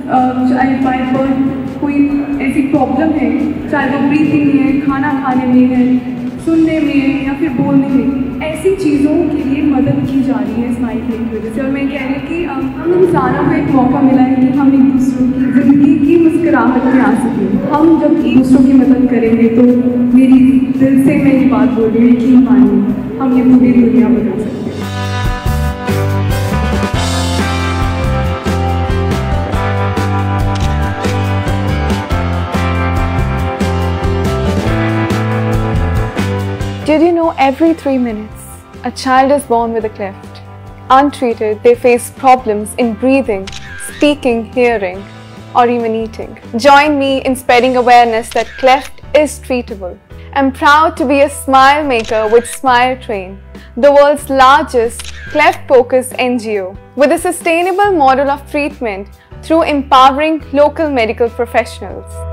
चाहे by birth कोई ऐसी प्रॉब्लम है, चाहे वो ब्रीथिंग में है, खाना खाने में है, सुनने में है या फिर बोलने में, ऐसी चीज़ों के लिए मदद की जा रही है स्माइल क्लिक की वजह से। और मैं कह रही हूँ कि हम इंसानों को एक मौका मिला है कि हम एक दूसरों की ज़िंदगी की मुस्कुराहट में आ सकें। हम जब एक दूसरों की मदद करेंगे तो मेरी दिल से मैं ये बात बोल रही हूँ कि मानिए हम ये पूरी दुनिया बदल सकते हैं। Did you know every 3 minutes, a child is born with a cleft? Untreated, they face problems in breathing, speaking, hearing, or even eating. Join me in spreading awareness that cleft is treatable. I'm proud to be a smile maker with Smile Train, the world's largest cleft-focused NGO, with a sustainable model of treatment through empowering local medical professionals.